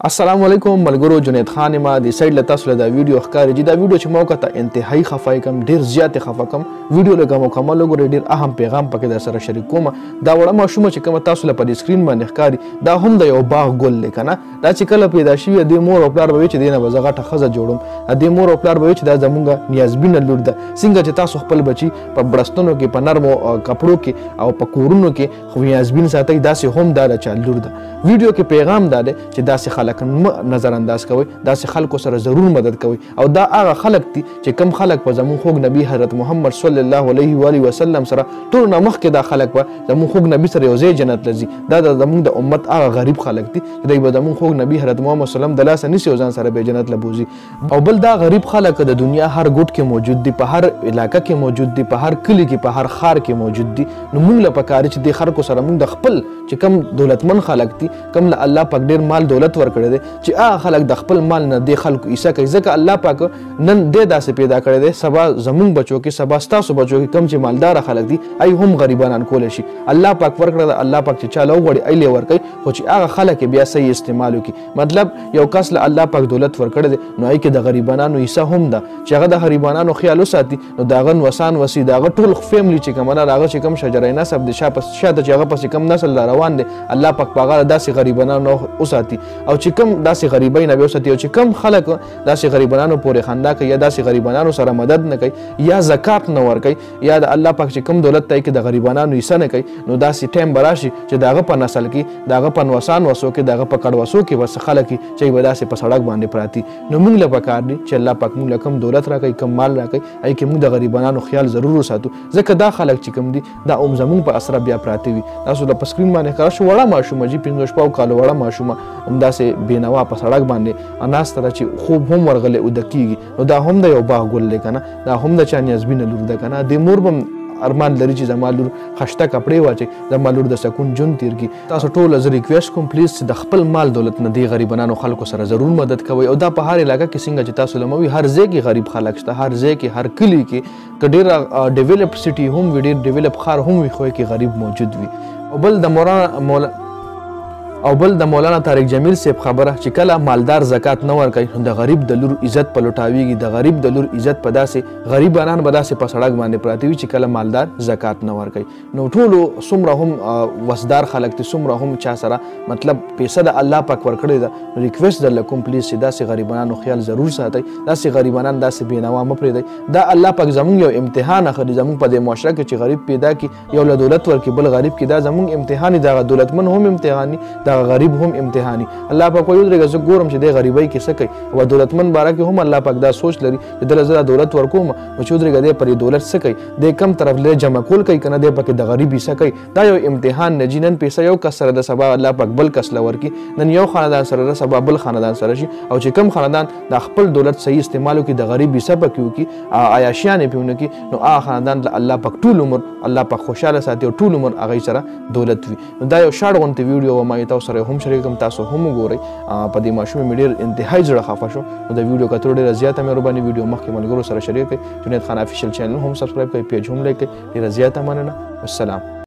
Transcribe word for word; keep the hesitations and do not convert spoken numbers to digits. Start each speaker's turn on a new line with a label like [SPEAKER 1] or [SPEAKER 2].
[SPEAKER 1] السلام علیکم ملګرو، جنید خان ما د سایډ له تاسو له دا ویډیو ښکاري چې دا ویډیو چې ما وکړه انتهایی خفه کم، ډېر زیات خفه کم. ویډیو لږه مکمل وګورئ، ډېر اهم پیغام پکې در سره شریک کوم. دا وړه ماشومه چې کومه تاسو له په دې سکرین باندې ښکاري دا هم د یو باغ ګل دی که نه. دا چې کله پیدا شوي د مور او پلار به وي چې دې نه به زه غټه ښځه جوړم. د مور او پلار به وي چې دا زمونږ نیازبینه لور ده. څنګه چې تاسو خپل بچي په بړستنو کې، په نرمو کپړو کې او په کورونو کې خو نیازبین ساتئ، داسې هم دا د چا لور ده. ویډیو کې پیغام دا دی چې داسې خلک نظر انداز کوي، داسې خلکو سره ضرور مدد کوي. او دا هغه خلک دي چې کم خلک په زمون خوږ نبی حضرت محمد صلی الله علیه و آله وسلم سره ټول نه مخکې دا خلک به زمون خوږ نبی سره یو ځای جنت لځي. دا د زمون د امت هغه غریب خلک دي چې دوی به زمون خوږ نبی حضرت محمد صلی الله علیه وسلم د لاسه نیسي او ځان سره به جنت لبوزي. او بل دا غریب خلک د دنیا هر ګوټ کې موجود دي، په هر علاقه کې موجود دي، په هر کلی کې، په هر ښار کې موجود دي. نو موږ له پکار چې د خلکو سره موږ د خپل چې کم دولتمن خلک دي، کم له الله پاک ډیر مال دولت ورکړی دی چې هغه خلک د خپل مال نه دې خلکو عیسه کوي. ځکه الله پاک نن دې داسې پیدا کړی دی، سبا زمونږ بچو کې، سبا ستاسو بچو کې کم چې مالداره خلک دي ای هم غریبانان کولی شي. الله پاک ورکړی دی، الله پاک چې چاله وغواړي ایلې ورکوي، خو چې هغه خلک بیا صحیح استعمال وکړي. مطلب یو کس له الله پاک دولت ورکړی دی نو هغې کې د غریبانانو عیسه هم ده چې هغه د غریبانانو خیال وساتي. نو د هغه نوسان وسي، د هغه ټول فیملی چې کومه ده، د هغه چې کوم شجره نسب دی شاته چې هغه پسې کوم نسل را روان دی، الله پاک په هغه داسې غریبانانو وساتي. او چې کوم داسې غریبۍ نه وساتي، او چې کوم خلک داسې غریبانانو پورې خندا کوي یا داسې غریبانانو سره مدد نه کوي یا زکات نه ورکوي یا د الله پاک چې کوم دولت ته کې د غریبانانو حصه نه کوي، نو داسې ټایم به راشي چې د هغه په نسل کې، د هغه په نوسان وسو کې، د هغه په کډوسو کې بس خلک چې به داسې په سړک باندې پراتی. نو موږ له پکار دي چې الله پاک موږ له کم دولت راکوي، کم مال راکوي، هغې کې موږ د غریبانانو خیال ضرور وساتو. ځکه دا خلک چې کوم دي دا هم زموږ په اسره بیا پراته وي. تاسو د په سکرین باندې ښکاره شو وړه ماشومه جي پنځه شپږو کالو وړه ماشومه همداسې بېنوا په سړک باندې ناسته ده چې خوب هم ورغلی اوده کېږي. نو دا هم د یو باغ ګل دی که نه، دا هم د چا نیازبینه لور ده که نه. د مور به ارمان لري چې زما لور خشته کپړې واچي، زما لور د سکون ژوند تېر کړي. تاسو ټوله زه ریکویسټ کوم پلیز چې د خپل مال دولت نه دې غریبانانو خلکو سره ضرور مدد کوئ. او دا په هر علاقه کې څنګه چې تاسو لموي، هر ځای کې غریب خلک شته، هر ځای کې، هر کلي کې که ډېره ډیولپ سټي هم وي، ډېر ډیولپ ښار هم وي، خو کې غریب موجود وي. او بل د مولانا او بل د مولانا طارق جمیل صاحب خبره چې کله مالدار زکات نه ورکوي نو د غریب د لور عزت په لوټاویږي. د غریب د لور عزت په داسې غریبانان به داسې په سړک باندې پراته وي چې کله مالدار زکات نه ورکوي. نو ټولو څومره هم وسدار خلک دي، څومره هم چا سره مطلب پیسه د الله پاک ورکړې ده، ریکویسټ درله کوم پلیز چې داسې غریبانانو خیال ضرور ساتئ. داسې غریبانان داسې بېنوا مه پرېږدئ. دا الله پاک زموږ یو امتحان اخلي زموږ په دې معاشره کې چې غریب پیدا کړي، یو له دولت ورکړي بل غریب کړي. دا زموږ امتحان دی، دغه دولتمن هم امتحان دي، دغه غریب هم امتحاني. الله پاک وایي ودرېږه زه ګورم چې دې غریبۍ کې څه کوي. او دولتمن باره کې هم الله پاک دا سوچ لري چې دله زه دولت ورکوم، نو چې ودرېږه دې پر دولت څه کوي، دې کم طرف له جمع کول کوي که نه دې پکې د غریب حصه کوي. دا یو امتحان نه جي. نن پیسه یو کس سره د سبا الله پاک بل کس له ورکړي. نن یو خاندان سره د سبا بل خاندان سره شي. او چې کم خاندان د خپل دولت صحیح استعمال وکړي، د غریب حصه پکې وکړي، عیاشیانې پې ونه کړي، نو هغه خاندان له الله پاک ټول عمر الله پاک خوشحاله ساتي او ټول عمر هغوی سره دولت وي. نو دا یو شاړ غوندې ویډیو وه، ما یې تاسو سره هم شریک کړم، تاسو هم وګورئ. په دې ماشومې مې ډېر انتهایی زړه خفه شو. نو د ویډیو کتلو ډېره زیاته مهرباني. ویډیو مخکې ملګرو سره شریک کړئ. جنید خان افیشیل چینل هم سبسکرایب کړئ، پیج هم لایک کړئ. ډېره زیاته مننه. والسلام.